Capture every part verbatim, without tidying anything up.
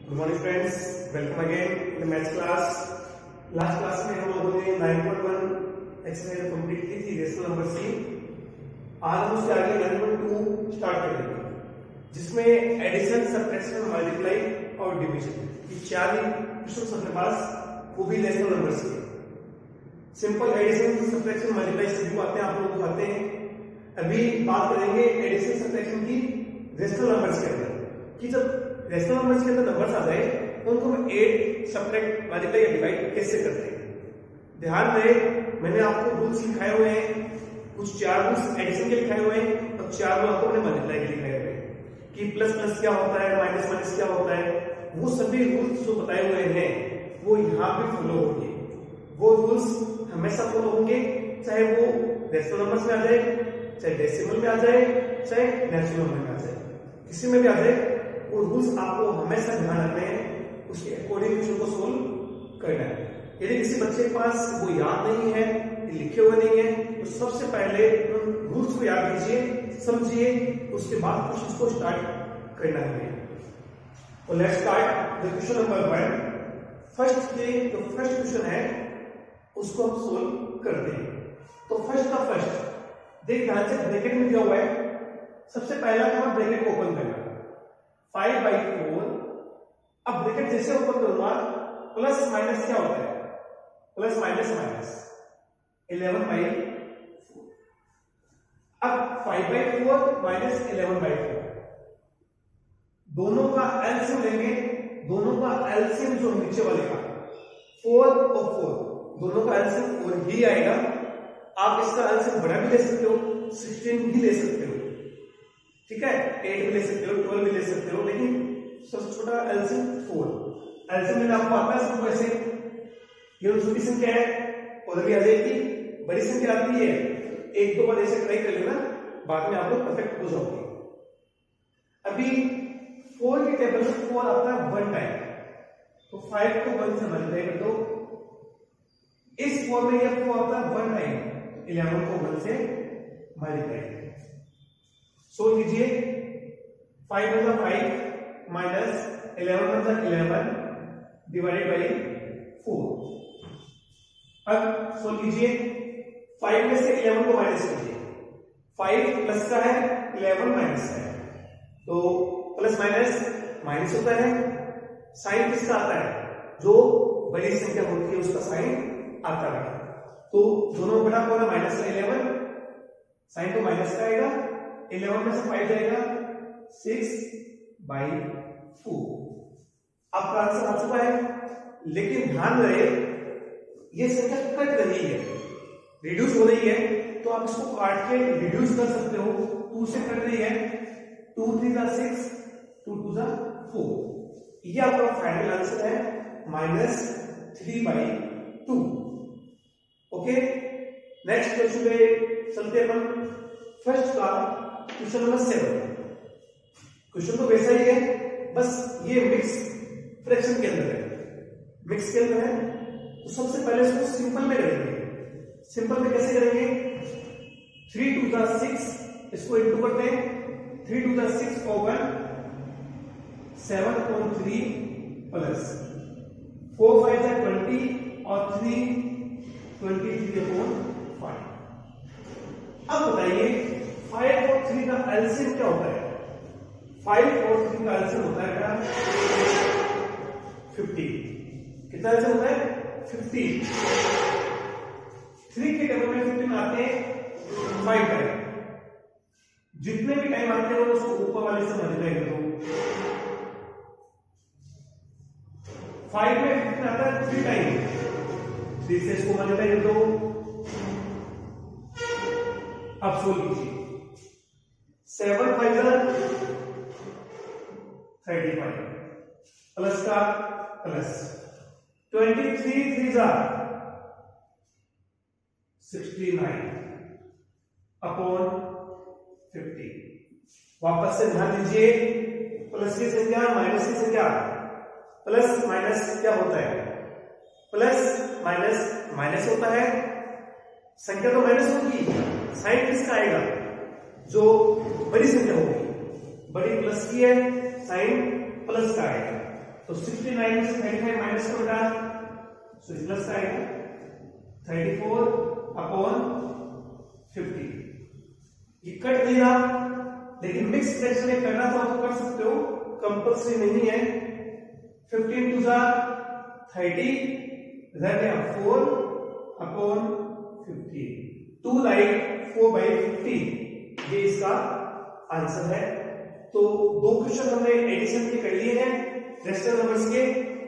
Good morning friends, welcome again in the maths class. Last class में हम लोगों ने nine point one exercise complete की थी, रेशनल नंबर सी। आज हम उसके आगे नाइन पॉइंट टू स्टार्ट करेंगे, जिसमें एडिशन, सब्ट्रैक्शन, मल्टीप्लाई और डिवीजन, ये चार क्वेश्चन अपने पास, वो भी रेशनल नंबर सी। सिंपल एडिशन, सब्ट्रैक्शन, मल्टीप्लाई सभी बातें आप लोग को आते हैं। अभी बात करेंगे एडिशन सब्ट्रैक्शन की रेशनल नंबर्स के अंदर, कि जब रेशनल नंबर्स के अंदर नंबर्स आ जाए तो उनको हम ऐड, सब्ट्रैक्ट, मल्टीप्लाई या डिवाइड कैसे करते हैं। ध्यान रहे, मैंने आपको रूल्स लिखाए हुए हैं, कुछ चार रूल्स एडिशन के लिखाए हुए हैं और चार रूल आपको मैंने मल्टीप्लाई के लिखाए हुए हैं, कि प्लस प्लस क्या होता है, माइनस माइनस क्या होता है। वो सभी रूल्स जो बताए हुए हैं वो यहाँ पे फॉलो होंगे। वो रूल्स हमेशा फॉलो होंगे, चाहे वो रेशनल नंबर्स में आ जाए, चाहे डेसिमल में आ जाए, चाहे नेचुरल नंबर में आ जाए, किसी में भी आ जाए। वो रूल्स आपको हमेशा ध्यान रखने हैं, उसके अकॉर्डिंग क्वेश्चन को सोल्व करना है। यदि किसी बच्चे के पास वो याद नहीं है, लिखे हुए नहीं है, तो सबसे पहले रूल्स को याद कीजिए, समझिए, उसके बाद क्वेश्चन को स्टार्ट करना है। तो let's start the question number one. First के जो फर्स्ट क्वेश्चन है उसको हम सोल्व करते हैं। तो फर्स्ट का फर्स्ट देख, ध्यान से ब्रैकेट में दिया हुआ है। सबसे पहला काम ब्रैकेट को ओपन करना, फाइव बाई फोर। अब ब्रैकेट जैसे ओपन करूंगा, प्लस माइनस क्या होता है, plus minus minus eleven by four. अब five by four minus eleven by four, दोनों का एलसीएम लेंगे। दोनों का एलसीएम जो नीचे वाले का फोर और फोर, दोनों का एलसीएम फोर ही आएगा। आप इसका एलसीएम बड़ा भी ले सकते हो, सिक्सटीन भी ले सकते हो, ठीक है, एट भी ले सकते हो, ट्वेल्व भी ले सकते हो, लेकिन सबसे छोटा एलसीएम फोर। एलसीएम में आपको आता है सबको ऐसे, ये छोटी संख्या है, उधर भी आ जाएगी, बड़ी संख्या आती है, एक दो बार ऐसे ट्राई कर लेना, बाद में आप लोग परफेक्ट हो जाओगे। अभी फोर के टेबल में फोर आता है वन टाइम, तो फाइव को वन से मल्टीप्लाई कर दो। इस फोर में यह फोर आता है वन टाइम, इलेवन को वन से मल्टीप्लाई। सोल्व कीजिए, five one five minus eleven one eleven divided by four. अब सोल्व कीजिए, फाइव में से इलेवन को माइनस कीजिए। फाइव प्लस का है, इलेवन माइनस का है, तो प्लस माइनस माइनस होता है। साइन किसका आता है, जो बड़ी संख्या होती है उसका साइन आता है। तो दोनों बड़ा कौन है, माइनस का इलेवन, साइन तो माइनस का आएगा। इलेवन में से फाइव जाएगा, सिक्स बाई फोर। आपका आंसर आ चुका है। लेकिन ध्यान रहे, ये संख्या कट रही है, रिड्यूस हो रही है, तो आप इसको काट के रिड्यूस कर सकते हो। टू से कट रही है, टू थ्री जा सिक्स, टू टू जा फोर। ये आपका फाइनल आंसर है, minus three by two. Okay, next question पे चलते हैं अपन। फर्स्ट का क्वेश्चन नंबर सेवन। क्वेश्चन तो वैसा ही है, बस ये मिक्स फ्रैक्शन के अंदर है, मिक्स के अंदर है। तो सबसे पहले इसको सिंपल में करेंगे। सिंपल में कैसे करेंगे, थ्री टू जा सिक्स, इसको इंटू करते हैं। थ्री टू जा six over seven upon three plus four five जा ट्वेंटी और three twenty three upon five. अब बताइए, फाइव और थ्री का एलसीएम क्या होता है। फाइव और थ्री का एलसीएम होता है क्या, फिफ्टी। कितना एलसीएम होता है, फिफ्टी। थ्री के टेबल में फिफ्टीन आते हैं फाइव टाइम। जितने भी टाइम आते हैं उसको ऊपर वाले से मल्टीप्लाई कर दो। फाइव में फिफ्टीन आता है थ्री टाइम, थ्री से इसको मल्टीप्लाई कर दो। अब सोल्व कीजिए, seven five thirty five, plus का प्लस, ट्वेंटी थ्री थ्री जा सिक्सटी नाइन अपॉन फिफ्टी। वापस से ध्यान दीजिए, प्लस की संख्या माइनस की संख्या, प्लस माइनस क्या होता है, प्लस माइनस माइनस होता है। संख्या तो माइनस होगी, साइन किसका आएगा, जो बड़ी संख्या होगी। बड़ी प्लस की है, साइन प्लस का आएगा। तो सिक्सटी नाइन में से थर्टी फाइव माइनस कर बेटा, सो प्लस का आएगा थर्टी फोर अपॉन फिफ्टी। ये कट नहीं रहा, लेकिन मिक्स फ्रैक्शन में करना तो आप कर सकते हो, कंपल्सरी नहीं है। फिफ्टीन टू जा thirty, four upon fifty, two like four by fifty, ये इसका आंसर है। तो दो क्वेश्चन हमने एडिशन के कर लिए हैं रेशनल नंबर्स के।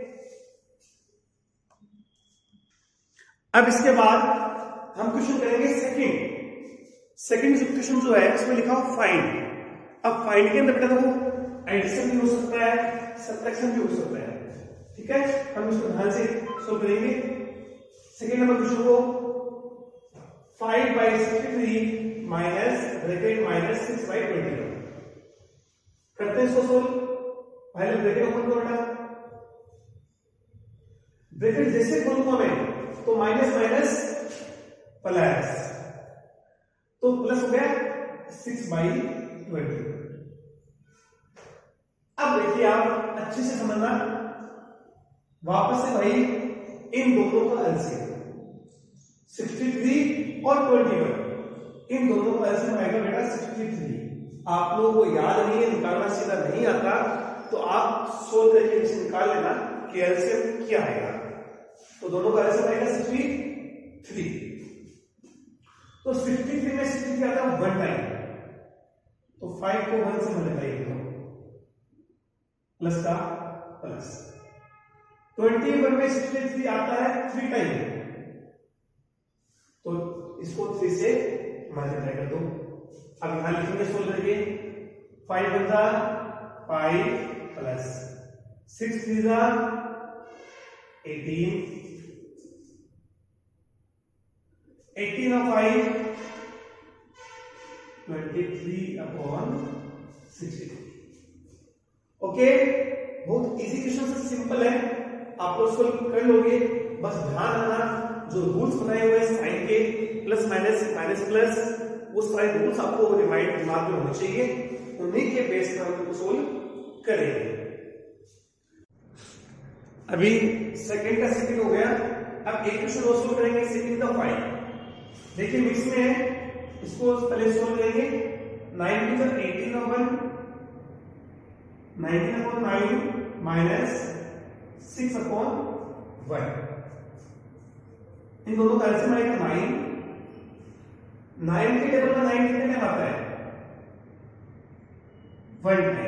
अब इसके बाद हम क्वेश्चन करेंगे सेकंड। सेकंड क्वेश्चन जो है उसमें लिखा हो फाइंड। अब फाइंड के अंदर बेटा देखो एडिशन भी हो सकता है, सब्ट्रैक्शन भी हो सकता है, ठीक है। हम इसको ध्यान से सोल्व करेंगे। सेकंड नंबर क्वेश्चन को five by sixty three minus bracket minus six by twenty one करते हैं इसको सोल्व। पहले ब्रैकेट ओपन करो बेटा, ब्रैकेट जैसे खोलूंगा मैं तो माइनस माइनस प्लस, तो प्लस हो गया सिक्स बाई ट्वेंटी। अब देखिए आप अच्छे से समझना, वापस से भाई इन दोनों का एलसीएम सिक्सटी थ्री और ट्वेंटी वन, इन दोनों का एलसीएम आएगा बेटा सिक्सटी थ्री। आप लोगों को याद नहीं है, निकालना सीधा नहीं आता, तो आप सोल्व करके इसे निकाल लेना कि एलसीएम क्या आएगा। तो दोनों का एलसीएम आएगा सिक्सटी थ्री। तो सिक्सटी थ्री में सिक्सटी थ्री आता है वन टाइम, तो फाइव को वन से मल्टीप्लाई करो, प्लस का प्लस। ट्वेंटी वन में सिक्सटी थ्री आता है थ्री टाइम, तो इसको थ्री से मल्टीप्लाई कर दो। अब यहां लिखेंगे सोल्व करके, फाइव वन जा फाइव प्लस सिक्स थ्री जा एटीन, एटीन और five twenty three upon sixty three. Okay, बहुत इजी क्वेश्चन से, सिंपल है, आप लोग सोल्व कर लोगे। बस ध्यान रखना जो रूल्स बनाए हुए हैं साइन के, प्लस माइनस माइनस प्लस, वो सारे रूल्स आपको रिमाइंड दिमाग में होने चाहिए, उन्हीं के बेस पर हम सोल्व करेंगे। अभी सेकंड का सेकंड हो गया, अब एक क्वेश्चन और सोल्व करेंगे, सेकंड का फाइव। देखिए मिक्स में है, इसको पहले सोल्व करेंगे। नाइन टू एटीन और one, nineteen upon nine minus six upon one, इन दोनों का एलसीएम आएगा नाइन। नाइन के टेबल में नाइन कितने टाइम आता है? वन टाइम,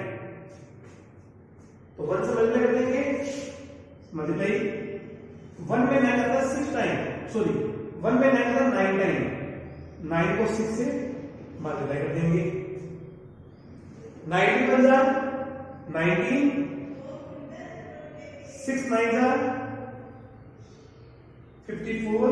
तो वन से मल्टीप्लाई कर देंगे, मल्टीप्लाई। वन में नाइन आता है सिक्स टाइम, सॉरी वन में नाइन आता है नाइन टाइम, नाइन को सिक्स से मल्टीप्लाई कर देंगे। नाइनटीन बन जा नाइनटीन, सिक्स नाइन जा फिफ्टी फोर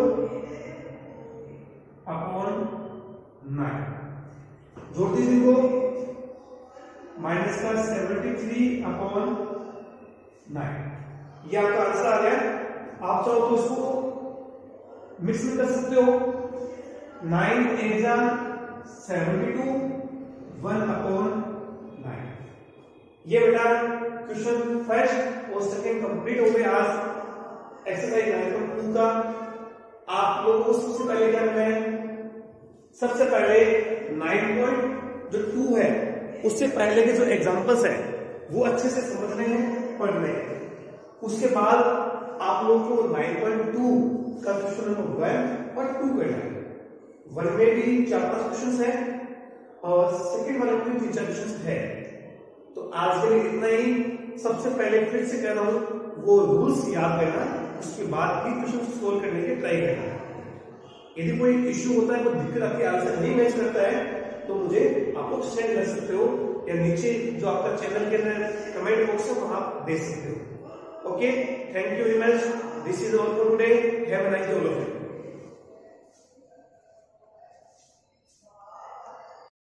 अपॉन नाइन, जोड़ दीजिए इनको, माइनस का सेवेंटी थ्री अपॉन नाइन, ये आपका आंसर आ गया। आप चाहो तो इसको मिक्स में कर सकते हो, नाइन एट जा seventy two, one upon nine. ये बेटा क्वेश्चन फर्स्ट और सेकंड कंप्लीट हो गए आज एक्सरसाइज नाइन पॉइंट टू का। आप लोगों को सबसे पहले क्या करना है, सबसे पहले नाइन पॉइंट जो टू है उससे पहले के जो एग्जांपल्स है वो अच्छे से समझने हैं, पढ़ने हैं। उसके बाद आप लोगों को नाइन पॉइंट टू का क्वेश्चन नंबर वन और टू करना है। वन में भी चार पांच क्वेश्चन है और सेकंड वाले में भी तीन चार क्वेश्चन है। तो आज के लिए इतना ही। सबसे पहले फिर से कह रहा हूं, वो रूल्स याद करना, उसके बाद भी क्वेश्चन सोल्व करने के ट्राई करना। यदि कोई इश्यू होता है, कोई दिक्कत आपकी आंसर नहीं मैच करता है, तो मुझे आप लोग सेंड कर सकते हो, या नीचे जो आपका चैनल के अंदर कमेंट बॉक्स है वहां आप दे सकते हो। Okay, thank you very much, this is all for today, have a nice day all of you.